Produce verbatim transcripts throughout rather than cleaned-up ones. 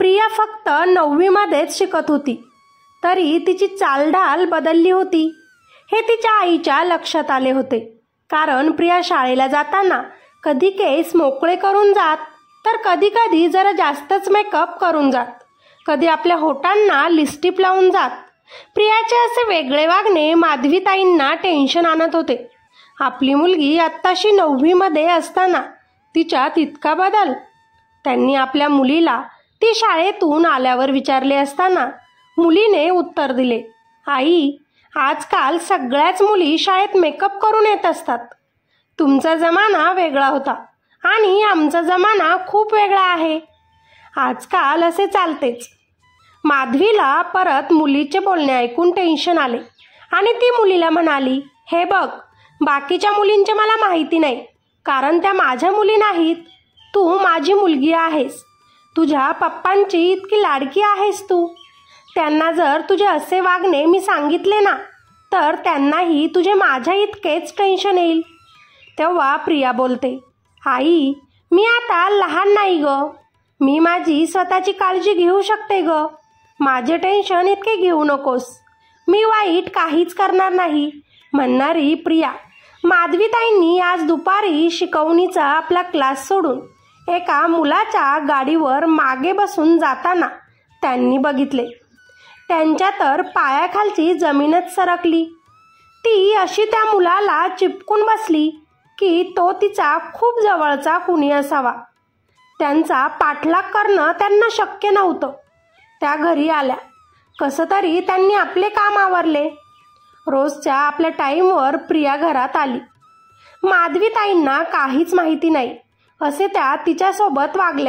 प्रिया फक्त नववीमध्येच शिकत होती, तरी तिची चालढाल बदलली होती हे तिच्या आईच्या लक्षात आले होते. कारण प्रिया शाळेला जाताना कधी केस मोकळे करून जात, तर कधी कधी जरा जास्तच मेकअप करून जात, कधी आपल्या होटांना लिपस्टिक लावून जात. प्रियाचे असे वेगळे वागणे माधवीताईंना टेन्शन आणत होते. आपली मुलगी आत्ताशी नववीमध्ये असताना तिच्यात इतका बदल. त्यांनी आपल्या मुलीला ती शाळेतून आल्यावर विचारले असताना मुलीने उत्तर दिले, आई, आजकाल सगळ्याच मुली शाळेत मेकअप करून येत असतात. तुमचा जमाना वेगळा होता आणि आमचा जमाना खूप वेगळा आहे. आजकाल असे चालतेच. माधवीला परत मुलीचे बोलणे ऐकून टेन्शन आले आणि ती मुलीला म्हणाली, हे बघ, बाकीच्या मुलींचे मला माहिती नाही, कारण त्या माझ्या मुली नाहीत. तू माझी मुलगी आहेस. तुझ्या पप्पांची इतकी लाडकी आहेस तू. त्यांना जर तुझे असे वागणे मी सांगितले ना, तर त्यांनाही तुझे माझ्या इतकेच टेन्शन येईल. तेव्हा प्रिया बोलते, आई, मी आता लहान नाही ग. मी माझी स्वतःची काळजी घेऊ शकते ग. माझे टेन्शन इतके घेऊ नकोस. मी वाईट काहीच करणार नाही. म्हणणारी प्रिया माधवीताईंनी आज दुपारी शिकवणीचा आपला क्लास सोडून एका मुलाच्या गाडीवर मागे बसून जाताना त्यांनी बघितले. त्यांच्या तर पायाखालची जमीनच सरकली. ती अशी त्या मुलाला चिपकून बसली की तो तिचा खूप जवळचा कुणी असावा. त्यांचा पाठलाग करणं त्यांना शक्य नव्हतं. त्या घरी आल्या. कसं तरी त्यांनी आपले काम आवरले. रोजच्या आपल्या टाईमवर प्रिया घरात आली. माधवीताईंना काहीच माहिती नाही असे त्या तिच्यासोबत वागल्या.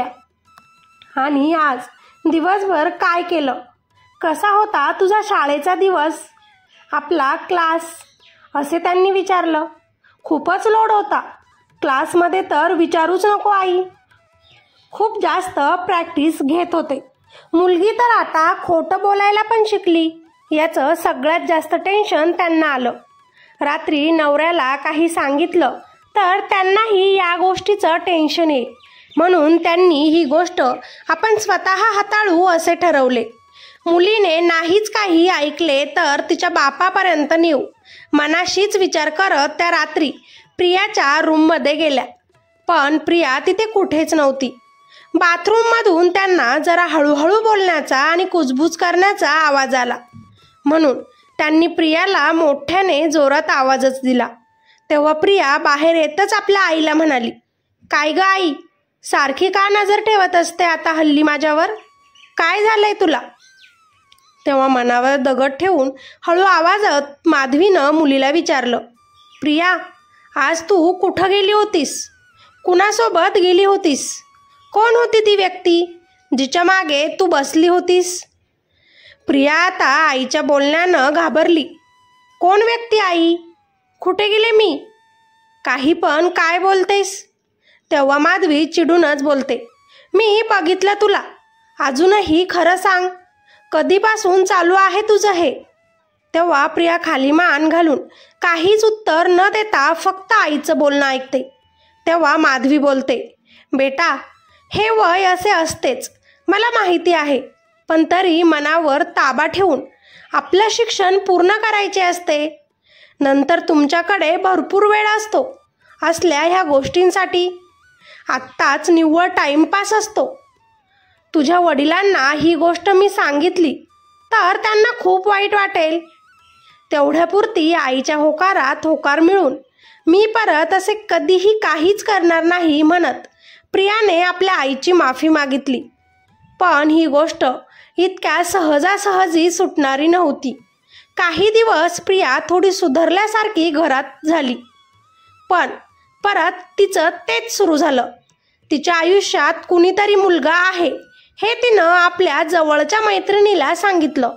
आणि आज दिवसभर काय केलं, कसा होता तुझा शाळेचा दिवस, आपला क्लास, असे त्यांनी विचारलं. खूपच लोड होता. क्लासमध्ये तर विचारूच नको आई. खूप जास्त प्रॅक्टिस घेत होते. मुलगी तर आता खोटं बोलायला पण शिकली. याचं सगळ्यात जास्त टेन्शन त्यांना आलं. रात्री नवऱ्याला काही सांगितलं तर त्यांनाही या गोष्टीचं टेन्शन येईल, म्हणून त्यांनी ही गोष्ट आपण स्वतः हाताळू असे ठरवले. मुलीने नाहीच काही ऐकले तर तिच्या बापापर्यंत नेऊ मनाशीच विचार करत त्या रात्री प्रियाच्या रूममध्ये गेल्या. पण प्रिया तिथे कुठेच नव्हती. बाथरूममधून त्यांना जरा हळूहळू बोलण्याचा आणि कुजबूज करण्याचा आवाज आला, म्हणून त्यांनी प्रियाला मोठ्याने जोरात आवाजच दिला. तेव्हा प्रिया बाहेर येतच आपल्या आईला म्हणाली, काय ग आई, सारखी का नजर ठेवत असते आता हल्ली माझ्यावर? काय झालंय तुला? तेव्हा मनावर दगड ठेवून हळू आवाजात माधवीनं मुलीला विचारलं, प्रिया, आज तू कुठं गेली होतीस? कुणासोबत गेली होतीस? कोण होती ती व्यक्ती जिच्या मागे तू बसली होतीस? प्रिया आता आईच्या बोलण्यानं घाबरली. कोण व्यक्ती आई? कुठे गेले मी? काही पण काय बोलतेस? तेव्हा माधवी चिडूनच बोलते, मी बघितलं तुला. अजूनही खरं सांग, कधीपासून चालू आहे तुझं हे? तेव्हा प्रिया खाली मान घालून काहीच उत्तर न देता फक्त आईचं बोलणं ऐकते. तेव्हा माधवी बोलते, बेटा, हे वय असे असतेच, मला माहिती आहे. पण तरी मनावर ताबा ठेवून आपलं शिक्षण पूर्ण करायचे असते. नंतर तुमच्याकडे भरपूर वेळ असतो असल्या ह्या गोष्टींसाठी. आत्ताच निव्वळ टाईमपास असतो. तुझ्या वडिलांना ही गोष्ट मी सांगितली तर त्यांना खूप वाईट वाटेल. तेवढ्यापुरती आईच्या होकारात होकार मिळून मी परत असे कधीही काहीच करणार नाही म्हणत प्रियाने आपल्या आईची माफी मागितली. पण ही गोष्ट इतक्या सहजासहजी सुटणारी नव्हती. काही दिवस प्रिया थोडी सुधारल्यासारखी घरात झाली, पण परत तिचं तेच सुरू झालं. तिच्या आयुष्यात कुणीतरी मुलगा आहे हे तिनं आपल्या जवळच्या मैत्रिणीला सांगितलं.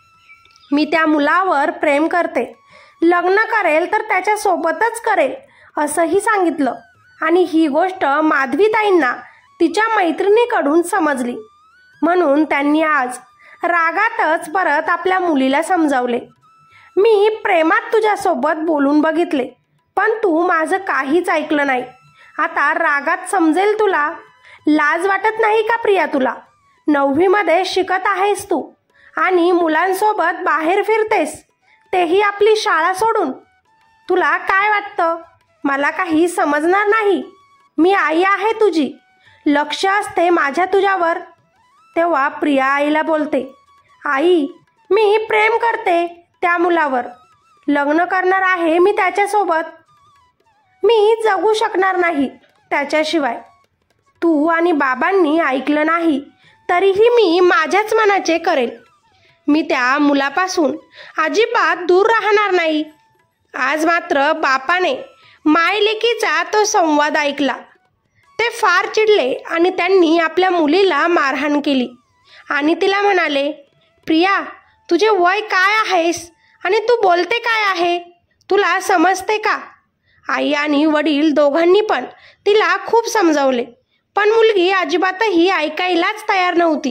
मी त्या मुलावर प्रेम करते, लग्न करेल तर त्याच्यासोबतच करेल असंही सांगितलं. आणि ही गोष्ट माधवीताईंना तिच्या मैत्रिणीकडून समजली, म्हणून त्यांनी आज रागातच परत आपल्या मुलीला समजावले, मी प्रेमात तुझ्यासोबत बोलून बघितले, पण तू माझं काहीच ऐकलं नाही. आता रागात समजेल तुला. लाज वाटत नाही का प्रिया तुला? नववीमध्ये शिकत आहेस तू आणि मुलांसोबत बाहेर फिरतेस, तेही आपली शाळा सोडून. तुला काय वाटतं मला काही समजणार नाही? मी आई आहे तुझी, लक्ष असते माझ्या तुझ्यावर. तेव्हा प्रिया आईला बोलते, आई मी प्रेम करते त्या मुलावर, लग्न करणार आहे मी त्याच्यासोबत. मी जगू शकणार नाही त्याच्याशिवाय. तू आणि बाबांनी ऐकलं नाही तरीही मी माझ्याच मनाचे करेल. मी त्या मुलापासून अजिबात दूर राहणार नाही. आज मात्र बापाने मायलेकीचा तो संवाद ऐकला. ते फार चिडले आणि त्यांनी आपल्या मुलीला मारहाण केली आणि तिला म्हणाले, प्रिया तुझे वय काय आहेस आणि तू बोलते काय आहे? तुला समजते का? आई आणि वडील दोघांनी पण तिला खूप समजावले, पण मुलगी अजिबातही ऐकायलाच तयार नव्हती.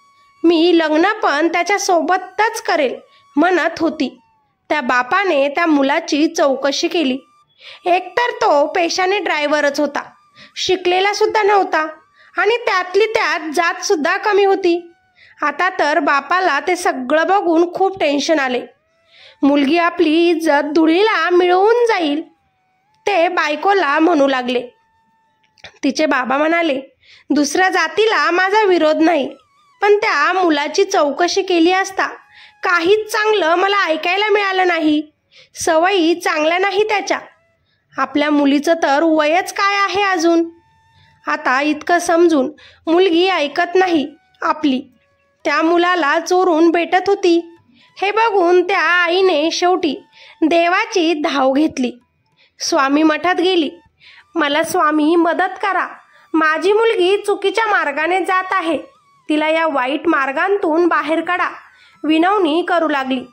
मी लग्न पण त्याच्यासोबतच करेल म्हणत होती. त्या बापाने त्या मुलाची चौकशी केली. एकतर तो पेशाने ड्रायव्हरच होता, शिकलेला सुद्धा नव्हता आणि त्यातली त्यात जात सुद्धा कमी होती. आता तर बापाला ते सगळं बघून खूप टेन्शन आले. मुलगी आपली इज्जत धुळीला मिळवून जाईल ते बायकोला म्हणू लागले. तिचे बाबा म्हणाले, दुसऱ्या जातीला माझा विरोध नाही, पण त्या मुलाची चौकशी केली असता काहीच चांगलं मला ऐकायला मिळालं नाही. सवयी चांगल्या नाही त्याच्या. आपल्या मुलीचं तर वयच काय आहे अजून. आता इतकं समजून मुलगी ऐकत नाही आपली, त्या मुलाला चोरून भेटत होती. हे बघून त्या आईने शेवटी देवाची धाव घेतली. स्वामी मठात गेली. मला स्वामी मदत करा, माझी मुलगी चुकीच्या मार्गाने जात आहे, तिला या वाईट मार्गांतून बाहेर काढा, विनवणी करू लागली.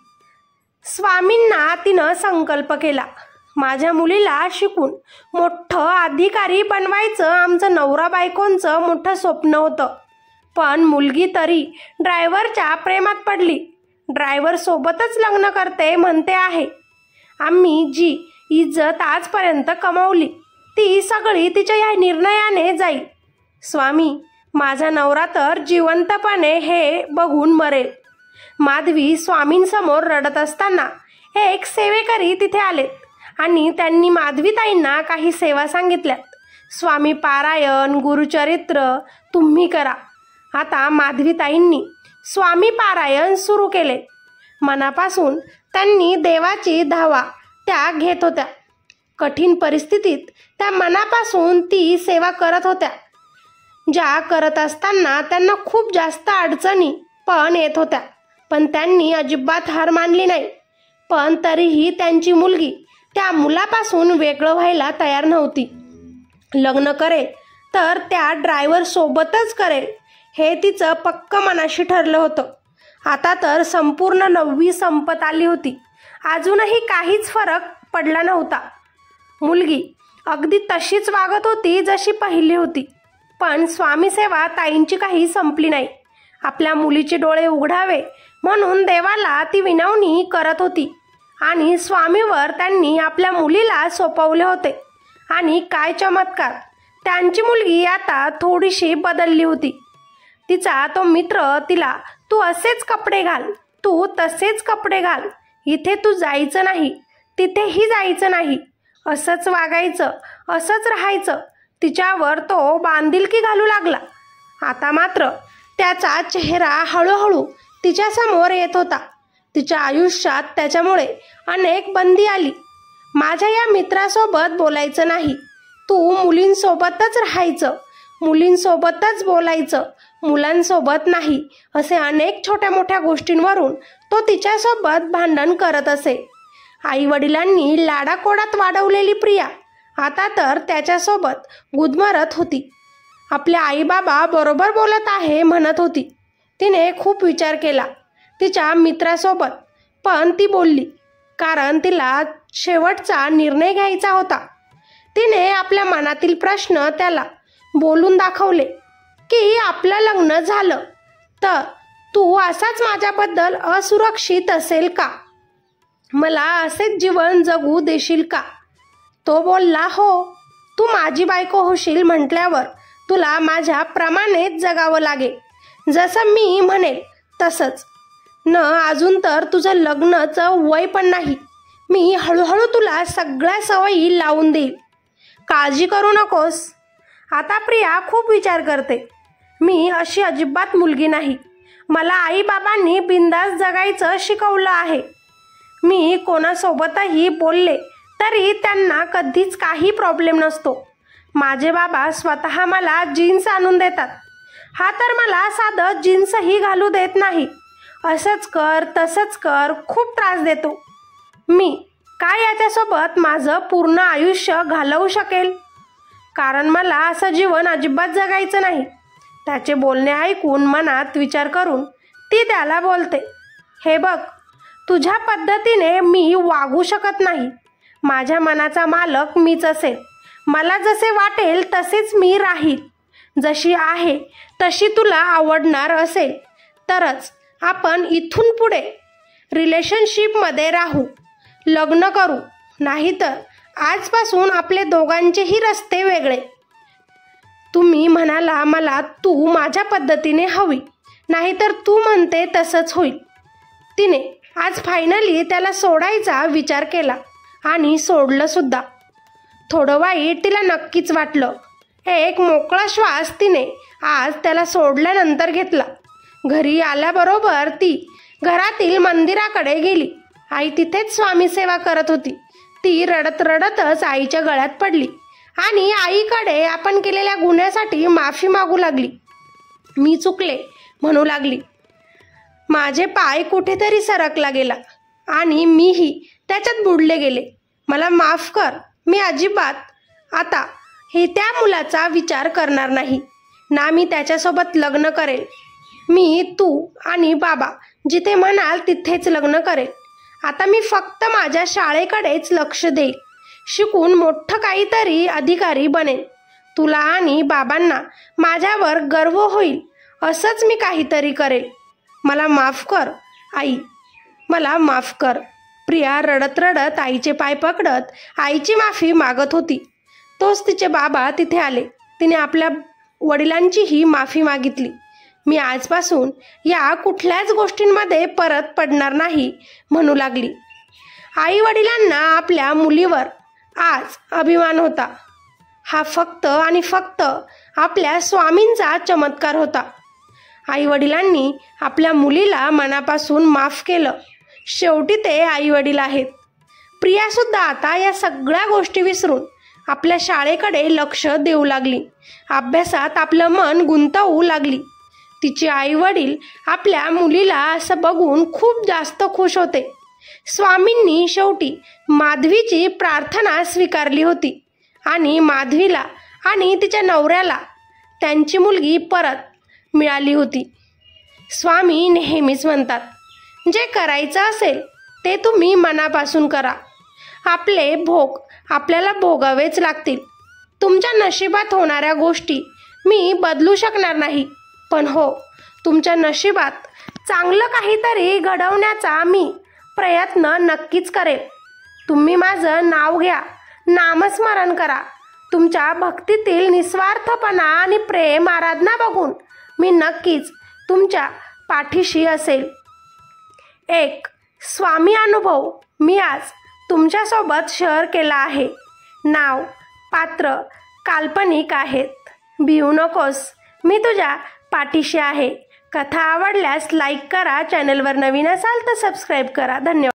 स्वामींना तिनं संकल्प केला, माझ्या मुलीला शिकून मोठं अधिकारी बनवायचं आमचं नवरा बायकोंचं मोठं स्वप्न होतं. पण मुलगी तरी ड्रायव्हरच्या प्रेमात पडली. ड्रायव्हर सोबतच लग्न करते म्हणते आहे. आम्ही जी इज्जत आजपर्यंत कमावली ती सगळी तिच्या या निर्णयाने जाईल. स्वामी माझा नवरा तर जिवंतपणे हे बघून मरेल. माधवी स्वामींसमोर रडत असताना एक सेवेकरी तिथे आलेत आणि त्यांनी माधवीताईंना काही सेवा सांगितल्यात. स्वामी पारायण, गुरुचरित्र तुम्ही करा. आता माधवीताईंनी स्वामी पारायण सुरू केले. मनापासून त्यांनी देवाची धावा त्या घेत होत्या. कठीण परिस्थितीत त्या मनापासून ती सेवा करत होत्या. ज्या करत असताना त्यांना खूप जास्त अडचणी पण येत होत्या, पण त्यांनी अजिबात हार मानली नाही. पण तरीही त्यांची मुलगी त्या मुलापासून वेगळं व्हायला तयार नव्हती. लग्न करेल तर त्या ड्रायव्हर सोबतच करेल हे तिचं पक्क मनाशी ठरलं होतं. आता तर संपूर्ण नववी संपत आली होती. अजूनही काहीच फरक पडला नव्हता. मुलगी अगदी तशीच वागत होती जशी पहिली होती. पण स्वामी सेवा ताईंची काही संपली नाही. आपल्या मुलीचे डोळे उघडावे म्हणून देवाला ती विनवणी करत होती आणि स्वामीवर त्यांनी आपल्या मुलीला सोपवले होते. आणि काय चमत्कार, त्यांची मुलगी आता थोडीशी बदलली होती. तिचा तो मित्र तिला, तू असेच कपडे घाल, तू तसेच कपडे घाल, इथे तू जायचं नाही, तिथेही जायचं नाही, असंच वागायचं, असंच राहायचं, तिच्यावर तो बांधिलकी घालू लागला. आता मात्र त्याचा चेहरा हळूहळू तिच्यासमोर येत होता. तिच्या आयुष्यात त्याच्यामुळे अनेक बंदी आली. माझ्या या मित्रासोबत बोलायचं नाही, तू मुलींसोबतच राहायचं, मुलींसोबतच बोलायचं, मुलांसोबत नाही, असे अनेक छोट्या मोठ्या गोष्टींवरून तो तिच्यासोबत भांडण करत असे. आई वडिलांनी लाडाकोडात वाढवलेली प्रिया आता तर त्याच्यासोबत गुदमरत होती. आपल्या आई बाबा बरोबर बोलत आहे म्हणत होती. तिने खूप विचार केला तिच्या मित्रासोबत, पण ती बोलली कारण तिला शेवटचा निर्णय घ्यायचा होता. तिने आपल्या मनातील प्रश्न त्याला बोलून दाखवले की आपलं लग्न झालं तर तू असाच माझ्याबद्दल असुरक्षित असेल का? मला असेच जीवन जगू देशील का? तो बोलला, हो, तू माझी बायको होशील म्हटल्यावर तुला माझ्या प्रमाणेच जगावं लागेल. जसं मी म्हणेल तसंच. न अजून तर तुझं लग्नाचं वय पण नाही. मी हळूहळू तुला सगळ्या सवयी लावून देईल. काळजी करू नकोस. आता प्रिया खूप विचार करते. मी अशी अजिबात मुलगी नाही. मला आईबाबांनी बिंदास जगायचं शिकवलं आहे. मी कोणासोबतही बोलले तरी त्यांना कधीच काही प्रॉब्लेम नसतो. माझे बाबा स्वतः मला जीन्स आणून देतात. हा तर मला साधं जीन्सही घालू देत नाही. असंच कर तसंच कर खूप त्रास देतो. मी काय याच्यासोबत माझं पूर्ण आयुष्य घालवू शकेल? कारण मला असं जीवन अजिबात जगायचं नाही. त्याचे बोलणे ऐकून मनात विचार करून ती त्याला बोलते, हे बघ, तुझ्या पद्धतीने मी वागू शकत नाही. माझ्या मनाचा मालक मीच असेल. मला जसे वाटेल तसेच मी राहील. जशी आहे तशी तुला आवडणार असेल तरच आपण इथून पुढे रिलेशनशिपमध्ये राहू, लग्न करू. नाहीतर आजपासून आपले दोघांचेही रस्ते वेगळे. तुम्ही म्हणाला मला तू माझ्या पद्धतीने हवी, नाहीतर तू म्हणते तसंच होईल. तिने आज फायनली त्याला सोडायचा विचार केला आणि सोडलं सुद्धा. थोडं वाईट तिला नक्कीच वाटलं. एक मोकळा श्वास तिने आज त्याला सोडल्यानंतर घेतला. घरी आल्याबरोबर ती घरातील मंदिराकडे गेली. आई तिथेच स्वामी सेवा करत होती. ती रडत रडतच आईच्या गळ्यात पडली आणि आईकडे आपण केलेल्या गुन्ह्यासाठी माफी मागू लागली. मी चुकले म्हणू लागली. माझे पाय कुठेतरी सरकला गेला आणि मीही त्याच्यात बुडले गेले. मला माफ कर. मी अजिबात आता हे त्या मुलाचा विचार करणार नाही ना मी त्याच्यासोबत लग्न करेल. मी तू आणि बाबा जिथे म्हणाल तिथेच लग्न करेल. आता मी फक्त माझ्या शाळेकडेच लक्ष देईल. शिकून मोठं काहीतरी अधिकारी बनेन. तुला आणि बाबांना माझ्यावर गर्व होईल असंच मी काहीतरी करेल. मला माफ कर आई, मला माफ कर. प्रिया रडत रडत आईचे पाय पकडत आईची माफी मागत होती. तोच तिचे बाबा तिथे आले. तिने आपल्या वडिलांचीही माफी मागितली. मी आजपासून या कुठल्याच गोष्टींमध्ये परत पडणार नाही म्हणू लागली. आई वडिलांना आपल्या मुलीवर आज अभिमान होता. हा फक्त आणि फक्त आपल्या स्वामींचा चमत्कार होता. आई वडिलांनी आपल्या मुलीला मनापासून माफ केलं. शेवटी ते आई वडील आहेत. प्रियासुद्धा आता या सगळ्या गोष्टी विसरून आपल्या शाळेकडे लक्ष देऊ लागली. अभ्यासात आपलं मन गुंतवू लागली. तिचे आई वडील आपल्या मुलीला असं बघून खूप जास्त खुश होते. स्वामींनी शेवटी माधवीची प्रार्थना स्वीकारली होती आणि माधवीला आणि तिच्या नवऱ्याला त्यांची मुलगी परत मिळाली होती. स्वामी नेहमीच म्हणतात, जे करायचं असेल ते तुम्ही मनापासून करा. आपले भोग आपल्याला भोगावेच लागतील. तुमच्या नशिबात होणाऱ्या गोष्टी मी बदलू शकणार नाही, पण हो, तुमच्या नशिबात चांगलं काहीतरी घडवण्याचा मी प्रयत्न नक्कीच करेल. तुम्ही माझं नाव घ्या, नामस्मरण करा. तुमच्या भक्तीतील निस्वार्थपणा आणि प्रेम आराधना बघून मी नक्कीच तुमच्या पाठीशी असेल. एक स्वामी अनुभव मी आज तुमच्यासोबत शेअर केला आहे. नाव, पात्र काल्पनिक आहेत. भिवू नकोस, मी तुझ्या पाठीशी आहे. कथा आवडल्यास लाईक करा. चॅनलवर नवीन असाल तर सबस्क्राईब करा. धन्यवाद.